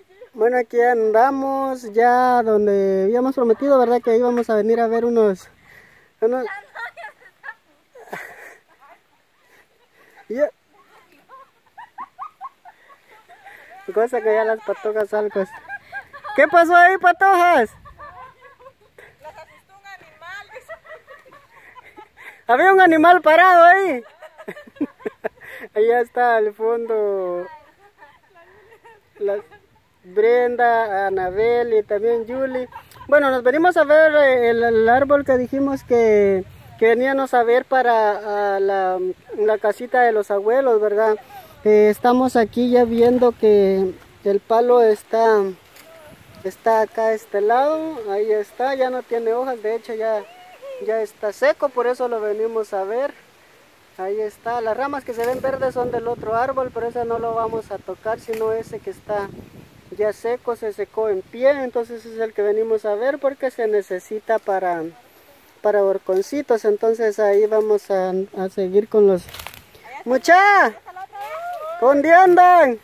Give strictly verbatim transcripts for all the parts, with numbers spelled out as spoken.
Bueno, aquí andamos ya donde habíamos prometido, ¿verdad? Que íbamos a venir a ver unos... unos... Ya... Cosa que ya las patojas algo. ¿Qué pasó ahí, patojas? Las asustó un animal. Había un animal parado ahí. Allá está al fondo las Brenda, Anabel y también Julie. Bueno, nos venimos a ver el, el árbol que dijimos que, que veníamos a ver para a la, la casita de los abuelos, ¿verdad? Eh, estamos aquí ya viendo que el palo está, está acá a este lado. Ahí está, ya no tiene hojas, de hecho ya, ya está seco, por eso lo venimos a ver. Ahí está, las ramas que se ven verdes son del otro árbol, pero ese no lo vamos a tocar, sino ese que está ya seco, se secó en pie, entonces es el que venimos a ver porque se necesita para, para horconcitos. Entonces ahí vamos a, a seguir con los... ¡Mucha! ¿Dónde andan?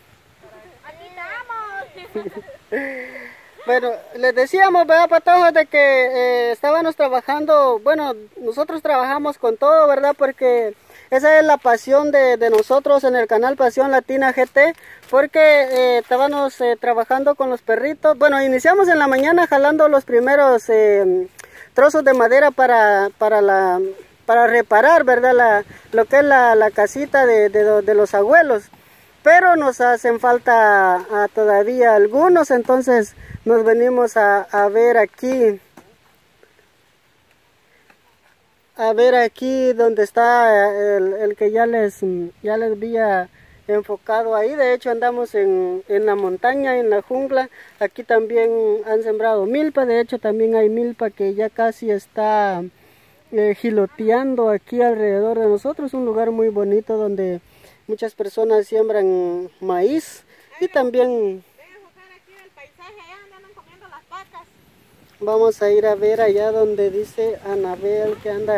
Aquí estamos. Bueno, les decíamos, ¿verdad, patojos? De que eh, estábamos trabajando, bueno, nosotros trabajamos con todo, ¿verdad? Porque esa es la pasión de, de nosotros en el canal Pasión Latina G T, porque eh, estábamos eh, trabajando con los perritos. Bueno, iniciamos en la mañana jalando los primeros eh, trozos de madera para, para, la, para reparar, ¿verdad? La, lo que es la, la casita de, de, de los abuelos. Pero nos hacen falta a, todavía algunos, entonces nos venimos a, a ver aquí. A ver aquí donde está el, el que ya les, ya les había enfocado ahí. De hecho andamos en, en la montaña, en la jungla. Aquí también han sembrado milpa. De hecho también hay milpa que ya casi está eh, giloteando aquí alrededor de nosotros. Un lugar muy bonito donde muchas personas siembran maíz. Y también vamos a ir a ver allá donde dice Anabel que anda.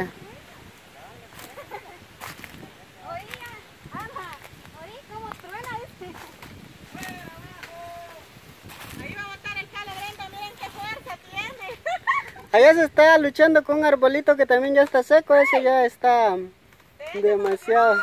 Oiga, Ana, oí cómo truena este. Ahí va a botar el cale, Brenda, miren qué fuerza tiene. Allá se está luchando con un arbolito que también ya está seco, ese ya está demasiado.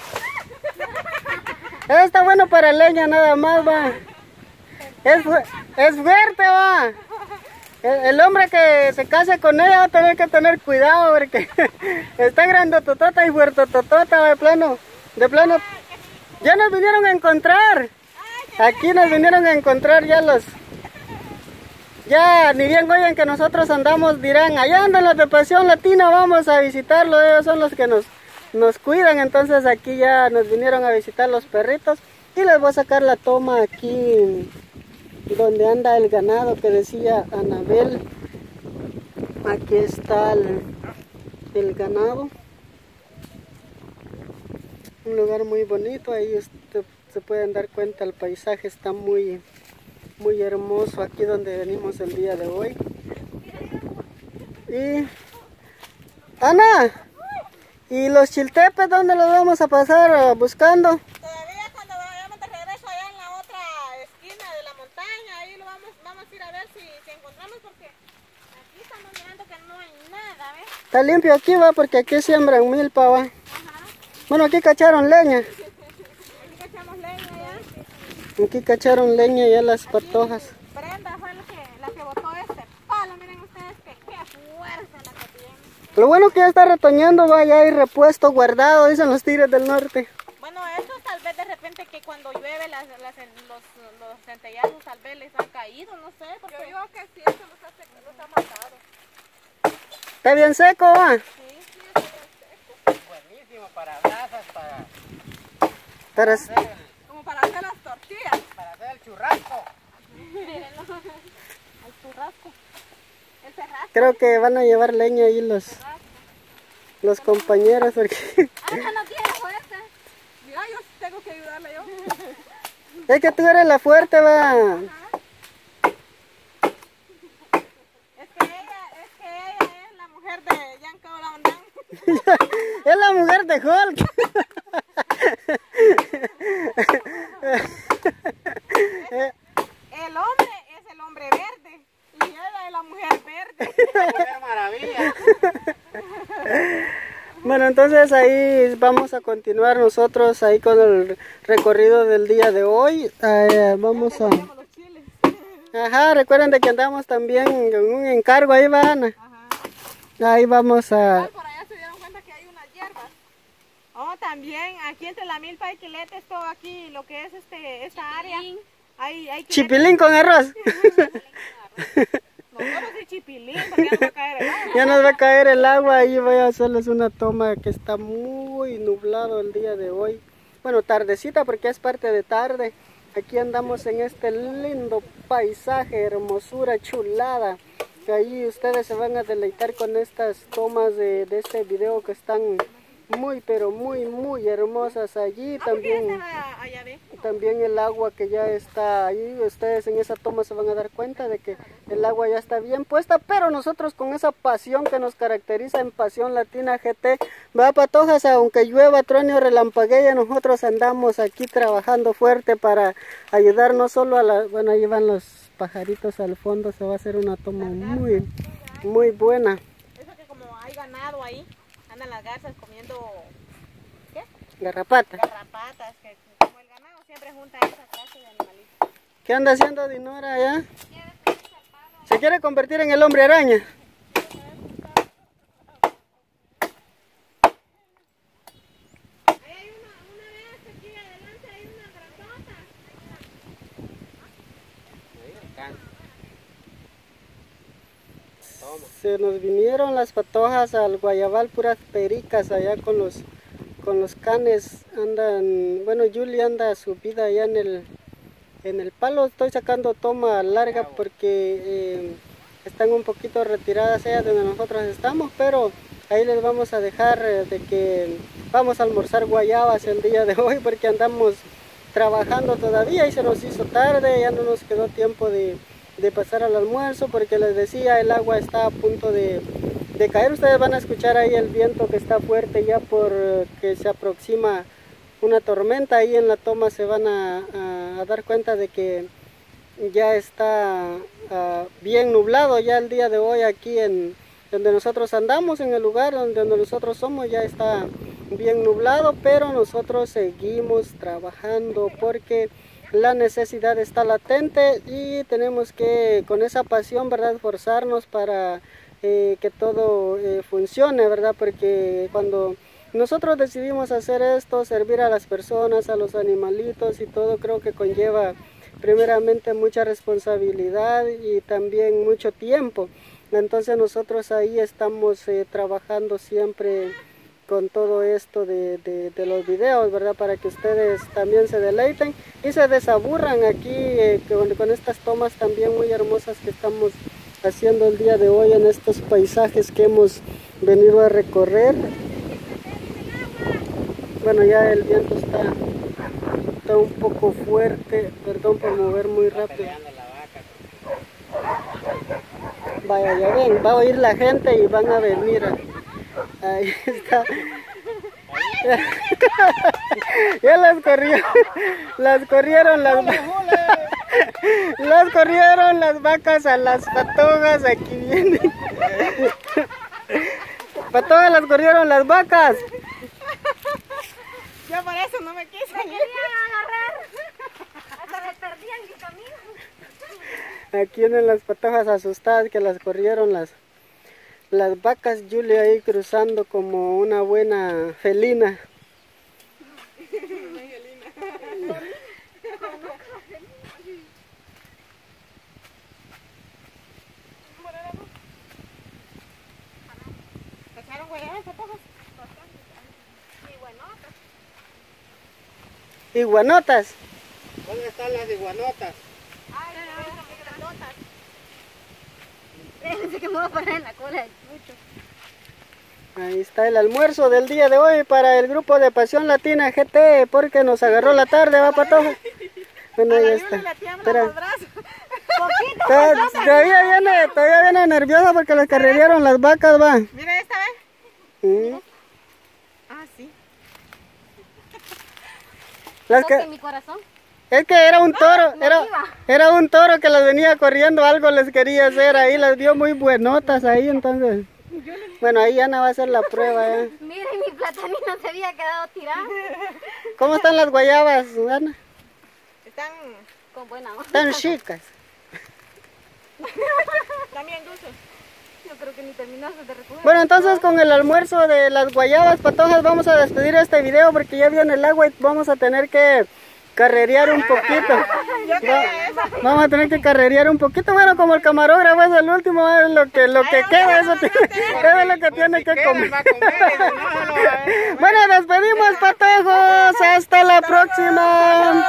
Eso está bueno para leña nada más, va. Es, fu es fuerte, va. El, el hombre que se case con ella va a tener que tener cuidado porque está grandototota y fuertototota, de plano, de plano. Ya nos vinieron a encontrar. Aquí nos vinieron a encontrar ya los... Ya ni bien oyen que nosotros andamos, dirán, allá andan los de Pasión Latina, vamos a visitarlos, ellos son los que nos, nos cuidan. Entonces aquí ya nos vinieron a visitar los perritos y les voy a sacar la toma aquí donde anda el ganado que decía Anabel. Aquí está el, el ganado, un lugar muy bonito. Ahí usted, se pueden dar cuenta, el paisaje está muy muy hermoso aquí donde venimos el día de hoy. Y Ana, ¿y los chiltepes dónde los vamos a pasar buscando? Todavía cuando vayamos de regreso allá en la otra esquina de la montaña, ahí lo vamos, vamos a ir a ver si, si encontramos, porque aquí estamos mirando que no hay nada, ¿ves? Está limpio aquí, va, porque aquí siembran milpa, va. Ajá. Bueno, aquí cacharon leña. Aquí cachamos leña ya. Aquí cacharon leña ya las patojas. Brenda fue la que, la que botó este palo, miren ustedes que qué fuerza la que tiene. Lo bueno que ya está retoñando, va, ya hay repuesto guardado, dicen los tigres del norte. Bueno, eso tal vez de repente que cuando llueve las, las, los, los centellazos tal vez les han caído, no sé. Porque yo digo que sí, eso los ha, los ha matado. ¿Está bien seco, va? Sí, sí, está bien seco. Buenísimo para brasas, para... Para... hacer el, Como para hacer las tortillas. para hacer el churrasco. El churrasco. El cerrasco. Creo que van a llevar leña ahí los, los compañeros porque... Ana no tiene fuerza. Mira, yo tengo que ayudarle yo. Es que tú eres la fuerte, va. Ajá. Es que ella, es que ella es la mujer de Jean-Claude Van Damme. Es la mujer de Hulk. El Bueno, entonces ahí vamos a continuar nosotros ahí con el recorrido del día de hoy. Eh, vamos a... Ajá, recuerden de que andamos también en un encargo, ahí van. Ajá. Ahí vamos a... Por allá se dieron cuenta que hay unas hierbas. Oh, también aquí entre la milpa y quiletes, todo aquí, lo que es este esta área. Hay, hay chipilín con arroz. Nosotros sí chipilín, porque ya nos va a caer el agua. Ya nos va a caer el agua, ahí voy a hacerles una toma que está muy nublado el día de hoy. Bueno, tardecita porque es parte de tarde. Aquí andamos en este lindo paisaje, hermosura, chulada. Que ahí ustedes se van a deleitar con estas tomas de, de este video que están muy, pero muy, muy hermosas allí. También, también el agua que ya está ahí. Ustedes en esa toma se van a dar cuenta de que el agua ya está bien puesta. Pero nosotros con esa pasión que nos caracteriza en Pasión Latina G T, va, Patojas, aunque llueva, truene o relampaguee, nosotros andamos aquí trabajando fuerte para ayudar no solo a la... Bueno, ahí van los pajaritos al fondo, se va a hacer una toma muy, muy buena. Eso que como hay ganado ahí, andan las garzas comiendo, ¿qué? Garrapatas. Garrapatas, que como el ganado siempre junta esa clase de animalitos. ¿Qué anda haciendo Dinora allá? ¿Se quiere convertir en el hombre araña? Ahí hay una, una vez aquí adelante hay una grandota. Se nos vinieron las patojas al Guayabal, puras pericas allá con los con los canes. Andan, bueno, Julie anda subida allá en el en el palo. Estoy sacando toma larga porque eh, están un poquito retiradas allá donde nosotros estamos, pero ahí les vamos a dejar eh, de que vamos a almorzar guayabas el día de hoy porque andamos trabajando todavía y se nos hizo tarde, ya no nos quedó tiempo de de pasar al almuerzo porque les decía el agua está a punto de, de caer. Ustedes van a escuchar ahí el viento que está fuerte ya porque se aproxima una tormenta. Ahí en la toma se van a, a, a dar cuenta de que ya está uh, bien nublado ya el día de hoy aquí en donde nosotros andamos, en el lugar donde nosotros somos ya está bien nublado, pero nosotros seguimos trabajando porque la necesidad está latente y tenemos que con esa pasión, ¿verdad?, esforzarnos para eh, que todo eh, funcione, ¿verdad? Porque cuando nosotros decidimos hacer esto, servir a las personas, a los animalitos y todo, creo que conlleva primeramente mucha responsabilidad y también mucho tiempo. Entonces nosotros ahí estamos eh, trabajando siempre con todo esto de, de, de los videos, ¿verdad? Para que ustedes también se deleiten y se desaburran aquí eh, con, con estas tomas también muy hermosas que estamos haciendo el día de hoy en estos paisajes que hemos venido a recorrer. Bueno, ya el viento está, está un poco fuerte, perdón por mover muy rápido. Vaya, ya ven, va a oír la gente y van a venir. Ahí está. Ya las corrió, las corrieron las las corrieron las vacas a las patojas, aquí vienen. Patojas, las corrieron las vacas. Yo por eso no me quise. Me querían agarrar. Hasta me perdí en mi camino. Aquí vienen las patojas asustadas que las corrieron las Las vacas. Julia ahí cruzando como una buena felina. ¿Echaron guayabas, patojas? Iguanotas. Iguanotas. ¿Dónde están las iguanotas? Ay, no, qué grandotas. Pensé que me voy a parar en la cola del chucho. Ahí está el almuerzo del día de hoy para el grupo de Pasión Latina G T, porque nos agarró la tarde, va, Patoja. Bueno, ahí está. Espera. Todavía viene, todavía viene nerviosa porque les carrerearon las vacas, va. Mira esta vez. ¿Mm? Ah, sí. Las que, mi corazón. es que era un toro, era, era un toro que las venía corriendo, algo les quería hacer ahí, las vio muy buenotas ahí, entonces. Bueno, ahí Ana va a hacer la prueba. ¿eh? Miren, mi platanito se había quedado tirado. ¿Cómo están las guayabas, Ana? Están Con buena onda. Están chicas. también dulces. Yo creo que ni terminaste de recoger. Bueno, entonces con el almuerzo de las guayabas patojas vamos a despedir este video porque ya viene el agua y vamos a tener que carrerear un poquito. Va- vamos a tener que carrerear un poquito. Bueno, como el camarógrafo es el último, es lo que, lo que queda, eso, tiene- eso es lo que tiene que comer. Va a comer, y si no, se lo va a ver. Bueno, despedimos patojos. Hasta la próxima.